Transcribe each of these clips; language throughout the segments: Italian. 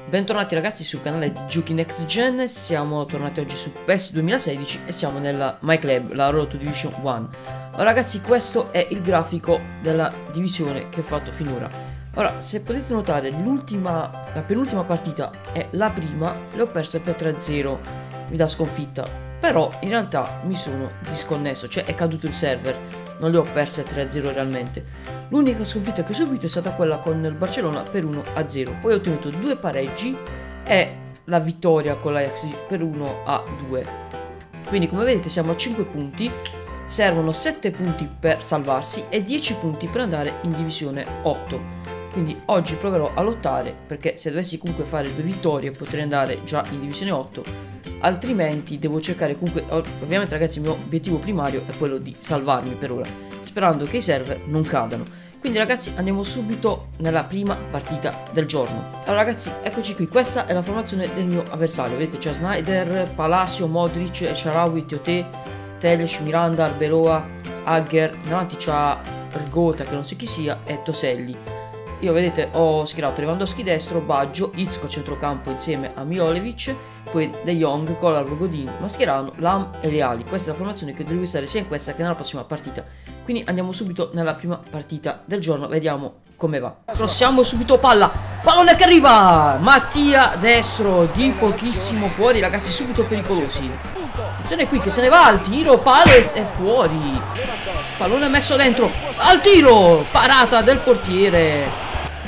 Bentornati ragazzi sul canale di Giochi Next Gen. Siamo tornati oggi su PES 2016 e siamo nella My Club, la Road to Division 1. Allora ragazzi, questo è il grafico della divisione che ho fatto finora. Ora, se potete notare, la penultima partita è la prima, le ho perse per 3-0, mi dà sconfitta. Però in realtà mi sono disconnesso, cioè è caduto il server, non le ho perse 3-0 realmente. L'unica sconfitta che ho subito è stata quella con il Barcellona per 1-0. Poi ho ottenuto 2 pareggi e la vittoria con l'Ajax per 1-2. Quindi come vedete siamo a 5 punti. Servono 7 punti per salvarsi e 10 punti per andare in divisione 8. Quindi oggi proverò a lottare, perché se dovessi comunque fare 2 vittorie potrei andare già in divisione 8. Altrimenti devo cercare comunque, ovviamente ragazzi il mio obiettivo primario è quello di salvarmi per ora, sperando che i server non cadano. Quindi ragazzi andiamo subito nella prima partita del giorno. Allora ragazzi, eccoci qui, questa è la formazione del mio avversario. Vedete c'è Snyder, Palacio, Modric, El Shaarawy, Tioté, Telles, Miranda, Arbeloa, Agger. Davanti c'ha Rgota che non so chi sia e Toselli. Io vedete ho schierato Lewandowski destro, Baggio, Izco a centrocampo insieme a Milojevic, poi De Jong, Kolar, Godin, Mascherano, Lam e Leali. Questa è la formazione che devo usare sia in questa che nella prossima partita. Quindi andiamo subito nella prima partita del giorno, vediamo come va. Crossiamo subito palla, pallone che arriva, Mattia destro di pochissimo fuori ragazzi, subito pericolosi. Attenzione qui che se ne va al tiro, Pales è fuori, pallone messo dentro, al tiro, parata del portiere.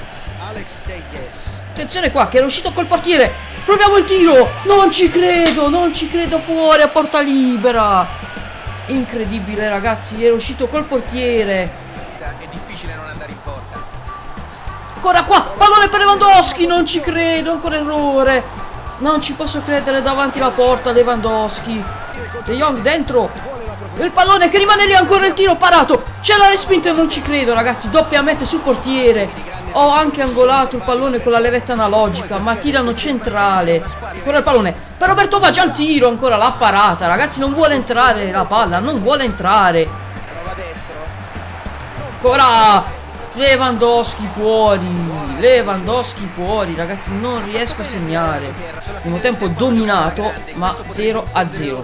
Attenzione qua che era uscito col portiere, proviamo il tiro, non ci credo, fuori a porta libera. Incredibile ragazzi, era uscito col portiere. È difficile non andare in porta. Ancora qua, pallone per Lewandowski, non ci credo, ancora errore. Non ci posso credere, davanti alla porta Lewandowski. De Jong dentro, il pallone che rimane lì, ancora il tiro parato. C'è la respinta e non ci credo ragazzi, doppiamente sul portiere. Ho anche angolato il pallone con la levetta analogica, ma tirano centrale. Ancora il pallone per Roberto Baggio al tiro, ancora la parata. Ragazzi non vuole entrare la palla, non vuole entrare. Ancora Lewandowski fuori, ragazzi non riesco a segnare. Primo tempo dominato, ma 0-0.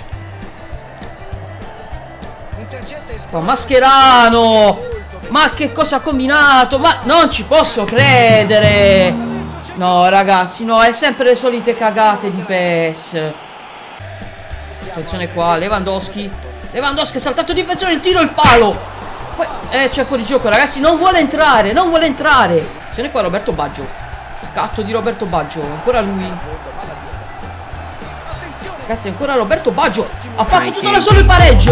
Qua Mascherano, ma che cosa ha combinato? Ma non ci posso credere. No ragazzi, no, è sempre le solite cagate di PES. Attenzione qua, Lewandowski è saltato di difensore, il tiro, il palo. C'è fuori gioco ragazzi, non vuole entrare. Attenzione qua Roberto Baggio, scatto di Roberto Baggio, ancora lui. Ragazzi ancora Roberto Baggio, ha fatto tutto da solo il pareggio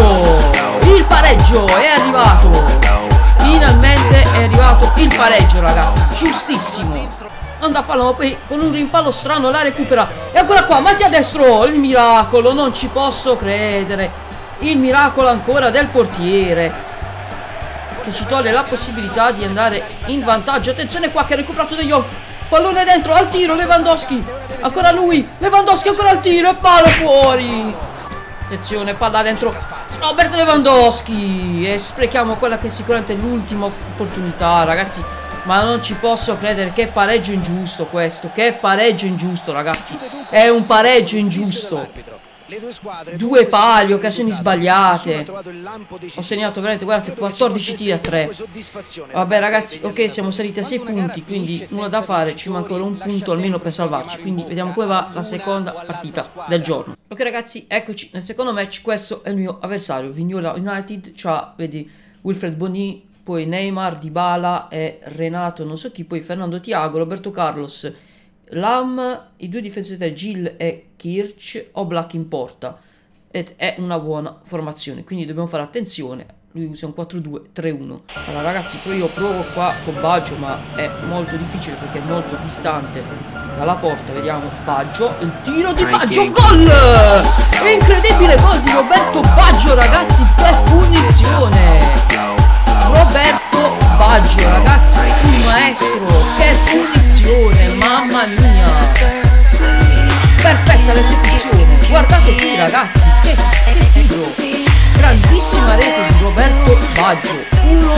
è arrivato. Finalmente è arrivato il pareggio ragazzi, giustissimo. Non da fallo, ma poi con un rimpallo strano la recupera. E ancora qua, Mattia destro, il miracolo, non ci posso credere. Il miracolo ancora del portiere, che ci toglie la possibilità di andare in vantaggio. Attenzione qua che ha recuperato De Jong, pallone dentro, al tiro, Lewandowski. Ancora lui, Lewandowski ancora al tiro e palo fuori. Attenzione, palla dentro, Robert Lewandowski. E sprechiamo quella che è sicuramente l'ultima opportunità ragazzi. Ma non ci posso credere, che pareggio ingiusto questo. Che pareggio ingiusto ragazzi, è un pareggio ingiusto. 2 pali, occasioni sbagliate. Ho segnato veramente, guardate, 14 tiri a 3. Vabbè ragazzi, ok, siamo saliti a 6 punti, quindi nulla da fare, ci manca un punto almeno per salvarci. Quindi vediamo come va la seconda partita del giorno. Ok ragazzi, eccoci nel secondo match. Questo è il mio avversario, Vignola United. C'ha, vedi, Wilfred Bony, poi Neymar, Dybala e Renato non so chi, poi Fernando Thiago, Roberto Carlos, Lam, i 2 difensori Gil e Kirch, Oblak in porta. Ed è una buona formazione, quindi dobbiamo fare attenzione. Lui usa un 4-2-3-1. Allora ragazzi, io provo qua con Baggio, ma è molto difficile perché è molto distante dalla porta. Vediamo Baggio, il tiro di Baggio, gol! Incredibile gol di Roberto Baggio ragazzi, per punizione. Roberto Baggio ragazzi, un maestro, che punizione, mamma mia, perfetta l'esecuzione. Guardate qui ragazzi, che tiro, grandissima rete di Roberto Baggio,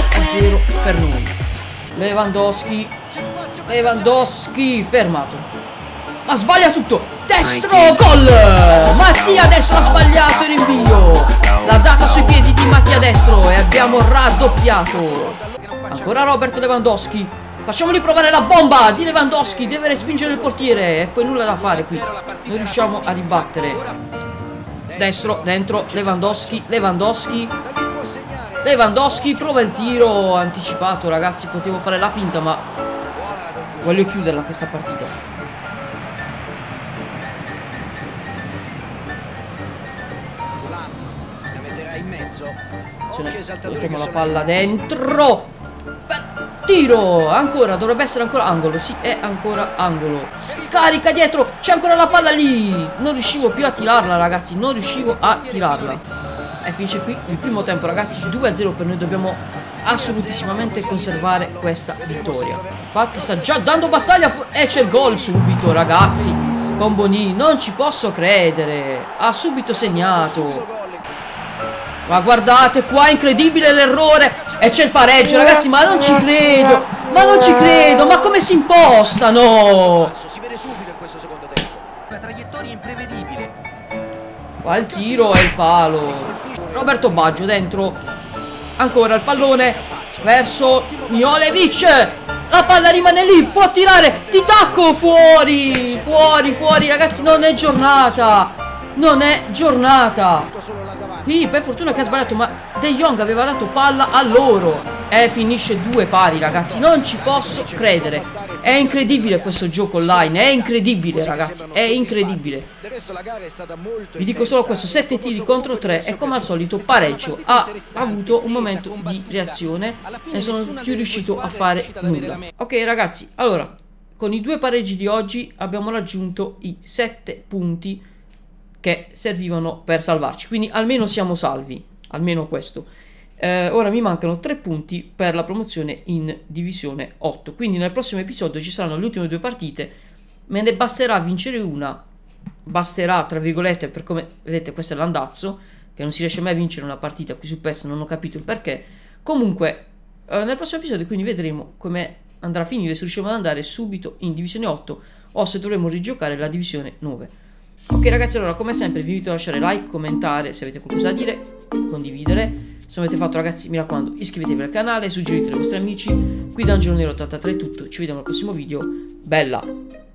1-0 per noi. Lewandowski, fermato. ma sbaglia tutto. Destro, gol. Mattia Destro ha sbagliato il rinvio. L'ha data sui piedi di Mattia Destro e abbiamo raddoppiato. Ancora Robert Lewandowski. Facciamogli provare la bomba di Lewandowski. Deve respingere il portiere e poi nulla da fare qui. Non riusciamo a ribattere. Destro, dentro, Lewandowski. Lewandowski prova il tiro anticipato, ragazzi. Potevo fare la finta, ma voglio chiuderla questa partita. La metterà in mezzo. Mettiamo la palla dentro. Tiro, ancora, dovrebbe essere ancora angolo. Sì, è ancora angolo. Scarica dietro, c'è ancora la palla lì. Non riuscivo più a tirarla, ragazzi. Non riuscivo a tirarla. E finisce qui il primo tempo, ragazzi. 2-0 per noi. Dobbiamo assolutissimamente conservare questa vittoria. Infatti sta già dando battaglia. E c'è il gol subito, ragazzi. Con Boni, non ci posso credere. Ha subito segnato. Ma guardate qua, incredibile l'errore. E c'è il pareggio, ragazzi, ma non ci credo. Ma come si impostano? Si vede subito in questo secondo tempo. La traiettoria è imprevedibile. Qua il tiro e il palo. Roberto Baggio dentro. Ancora il pallone verso Miolevic. La palla rimane lì, può tirare. Di tacco, fuori, ragazzi, non è giornata. Qui per fortuna che ha sbagliato, ma De Jong aveva dato palla a loro. E finisce 2 pari, ragazzi. Non ci posso credere. È incredibile questo gioco online. È incredibile, ragazzi. È incredibile. Vi dico solo questo: 7 tiri contro 3. E come al solito pareggio. Ha avuto un momento di reazione e sono più riuscito a fare nulla. Ok, ragazzi, allora, con i 2 pareggi di oggi abbiamo raggiunto i 7 punti che servivano per salvarci, quindi almeno siamo salvi, almeno questo. Ora mi mancano 3 punti per la promozione in divisione 8, quindi nel prossimo episodio ci saranno le ultime 2 partite. Me ne basterà vincere una, basterà tra virgolette, per come vedete questo è l'andazzo, che non si riesce mai a vincere una partita qui su PES, non ho capito il perché. Comunque nel prossimo episodio quindi vedremo come andrà a finire, se riusciamo ad andare subito in divisione 8 o se dovremo rigiocare la divisione 9. Ok, ragazzi, allora come sempre vi invito a lasciare like, commentare se avete qualcosa da dire, condividere. Se non avete fatto, ragazzi, mi raccomando, iscrivetevi al canale, suggeritelo ai vostri amici. Qui da Angelo Nero 83 è tutto, ci vediamo al prossimo video. Bella!